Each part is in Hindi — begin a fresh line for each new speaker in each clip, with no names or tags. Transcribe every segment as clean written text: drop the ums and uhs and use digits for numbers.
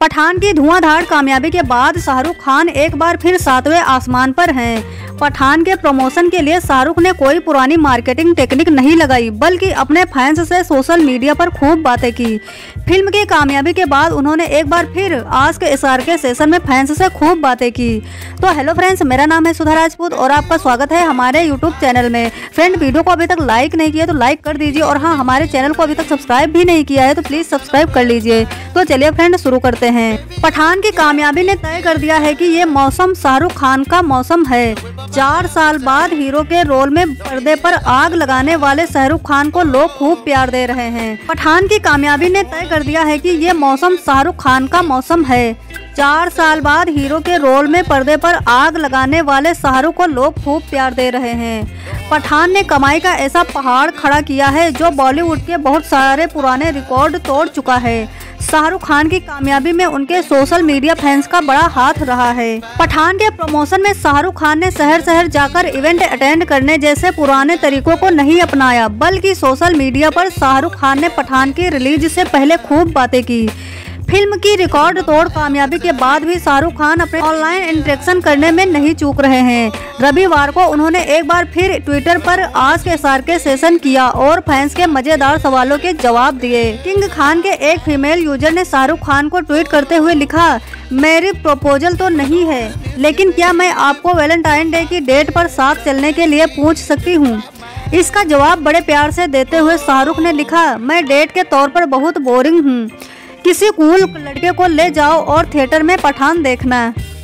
पठान की धुआंधार कामयाबी के बाद शाहरुख खान एक बार फिर 7वें आसमान पर हैं। पठान के प्रमोशन के लिए शाहरुख ने कोई पुरानी मार्केटिंग टेक्निक नहीं लगाई, बल्कि अपने फैंस से सोशल मीडिया पर खूब बातें की। फिल्म की कामयाबी के बाद उन्होंने एक बार फिर आस्क SRK सेशन में फैंस से खूब बातें की। तो हेलो फ्रेंड्स, मेरा नाम है सुधा राजपूत और आपका स्वागत है हमारे यूट्यूब चैनल में। फ्रेंड, वीडियो को अभी तक लाइक नहीं किया तो लाइक कर दीजिए, और हाँ, हमारे चैनल को अभी तक सब्सक्राइब भी नहीं किया है तो प्लीज सब्सक्राइब कर लीजिए। तो चलिए फ्रेंड, शुरू करते हैं। पठान की कामयाबी ने तय कर दिया है कि ये मौसम शाहरुख खान का मौसम है। 4 साल बाद हीरो के रोल में पर्दे पर आग लगाने वाले शाहरुख खान को लोग खूब प्यार दे रहे हैं। पठान की कामयाबी ने तय कर दिया है कि ये मौसम शाहरुख खान का मौसम है। 4 साल बाद हीरो के रोल में पर्दे पर आग लगाने वाले शाहरुख को लोग खूब प्यार दे रहे हैं। पठान ने कमाई का ऐसा पहाड़ खड़ा किया है जो बॉलीवुड के बहुत सारे पुराने रिकॉर्ड तोड़ चुका है। शाहरुख खान की कामयाबी में उनके सोशल मीडिया फैंस का बड़ा हाथ रहा है। पठान के प्रमोशन में शाहरुख खान ने शहर शहर जाकर इवेंट अटेंड करने जैसे पुराने तरीकों को नहीं अपनाया, बल्कि सोशल मीडिया पर शाहरुख खान ने पठान की रिलीज से पहले खूब बातें की। फिल्म की रिकॉर्ड तोड़ कामयाबी के बाद भी शाहरुख खान अपने ऑनलाइन इंटरेक्शन करने में नहीं चूक रहे हैं। रविवार को उन्होंने एक बार फिर ट्विटर पर आस्क SRK सेशन किया और फैंस के मजेदार सवालों के जवाब दिए। किंग खान के एक फीमेल यूजर ने शाहरुख खान को ट्वीट करते हुए लिखा, मेरी प्रपोजल तो नहीं है, लेकिन क्या मैं आपको वैलेंटाइन डे की डेट पर साथ चलने के लिए पूछ सकती हूँ। इसका जवाब बड़े प्यार से देते हुए शाहरुख ने लिखा, मैं डेट के तौर पर बहुत बोरिंग हूँ, किसी कूल लड़के को ले जाओ और थिएटर में पठान देखना।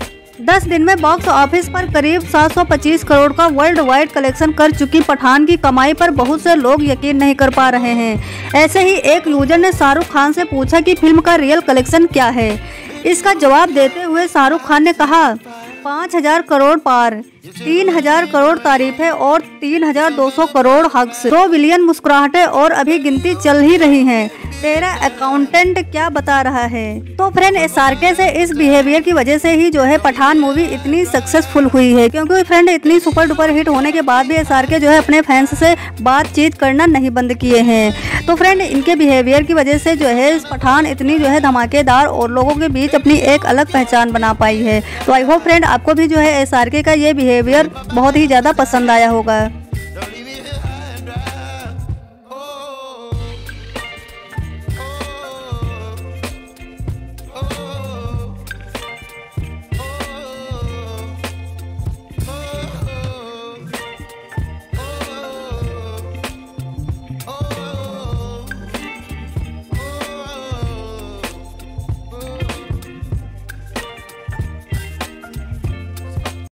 10 दिन में बॉक्स ऑफिस पर करीब 725 करोड़ का वर्ल्ड वाइड कलेक्शन कर चुकी पठान की कमाई पर बहुत से लोग यकीन नहीं कर पा रहे हैं। ऐसे ही एक यूजर ने शाहरुख खान से पूछा कि फिल्म का रियल कलेक्शन क्या है। इसका जवाब देते हुए शाहरुख खान ने कहा, 5000 करोड़ पार, 3000 करोड़ तारीफें और 3200 करोड़ हग्स, 2 बिलियन मुस्कुराहटें और अभी गिनती चल ही रही है। तेरा अकाउंटेंट क्या बता रहा है। तो फ्रेंड, SRK से इस बिहेवियर की वजह से ही जो है पठान मूवी इतनी सक्सेसफुल हुई है, क्योंकि फ्रेंड इतनी सुपर डुपर हिट होने के बाद भी SRK जो है अपने फैंस से बातचीत करना नहीं बंद किए हैं। तो फ्रेंड, इनके बिहेवियर की वजह से जो है पठान इतनी जो है धमाकेदार और लोगों के बीच अपनी एक अलग पहचान बना पाई है। तो आई होप फ्रेंड आपको भी जो है SRK का ये बिहेवियर बहुत ही ज़्यादा पसंद आया होगा।